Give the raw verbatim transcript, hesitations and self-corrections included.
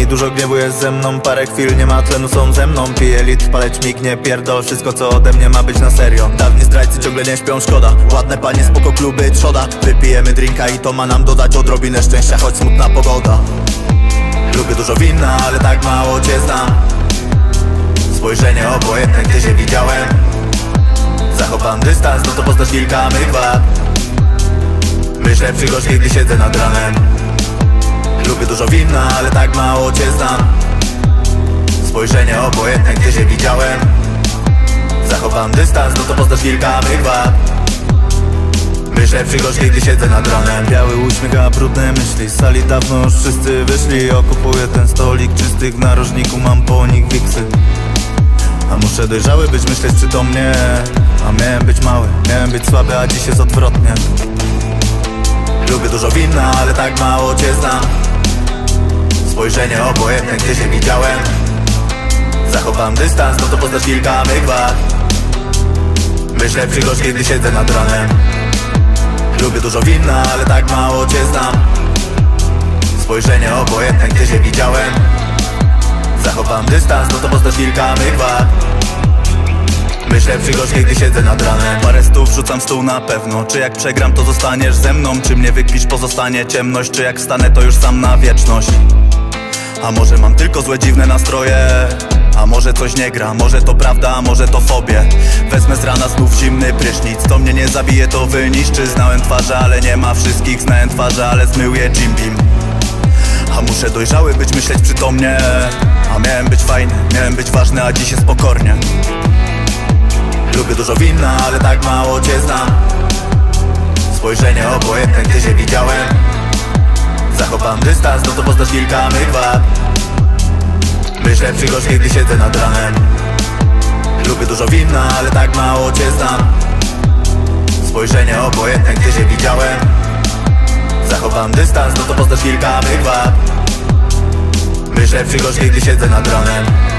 dużo gniewu jest ze mną, parę chwil nie ma tlenu, są ze mną. Piję litr, paleć mig, nie pierdol, wszystko co ode mnie ma być na serio. Dawni zdrajcy ciągle nie śpią, szkoda. Ładne panie, spoko kluby, trzoda. Wypijemy drinka i to ma nam dodać odrobinę szczęścia, choć smutna pogoda. Lubię dużo wina, ale tak mało cię znam. Spojrzenie obojętne, gdy się widziałem. Zachowam dystans, no to poznasz kilka mych wad. Myślę przy gorzkiej, gdy siedzę nad ranem. Lubię dużo wina, ale tak mało cię znam. Spojrzenie obojętne, gdy się widziałem. Zachowam dystans, no to poznasz kilka mych wad. Myślę przy gorzkiej, gdy siedzę nad ranem. Biały uśmiech, a brudne myśli. Z sali dawno już wszyscy wyszli. Okupuję ten stolik czystych, w narożniku mam po nich wiksy. A muszę dojrzały być, myśleć przytomnie. A miałem być mały, miałem być słaby, a dziś jest odwrotnie. Lubię dużo wina, ale tak mało cię znam. Spojrzenie obojętne, gdy się widziałem. Zachowam dystans, no to poznasz kilka mych wad. Myślę przy gorzkiej, gdy siedzę nad ranem. Lubię dużo wina, ale tak mało cię znam. Spojrzenie obojętne, gdy się widziałem. Zachowam dystans, no to poznasz kilka mych wad. Myślę przy gorzkiej, gdy siedzę nad ranem. Parę stów rzucam stół na pewno. Czy jak przegram, to zostaniesz ze mną? Czy mnie wykpisz, pozostanie ciemność? Czy jak wstanę, to już sam na wieczność? A może mam tylko złe, dziwne nastroje? A może coś nie gra, może to prawda, a może to fobie. Wezmę z rana znów zimny prysznic. To mnie nie zabije, to wyniszczy. Znałem twarze, ale nie ma wszystkich. Znałem twarze, ale zmył je Jim Beam. A muszę dojrzały być, myśleć przytomnie. A miałem być fajny, miałem być ważny, a dziś jest pokornie. Lubię dużo wina, ale tak mało cię znam. Spojrzenie obojętne, gdy się widziałem. Zachowam dystans, no to poznasz kilka mych wad. Myślę przy gorzkiej, gdy siedzę nad ranem. Lubię dużo wina, ale tak mało cię znam. Spojrzenie obojętne, gdy się widziałem. Zachowam dystans, no to poznasz kilka mych wad. Myślę przy gorzkiej, gdy siedzę nad ranem.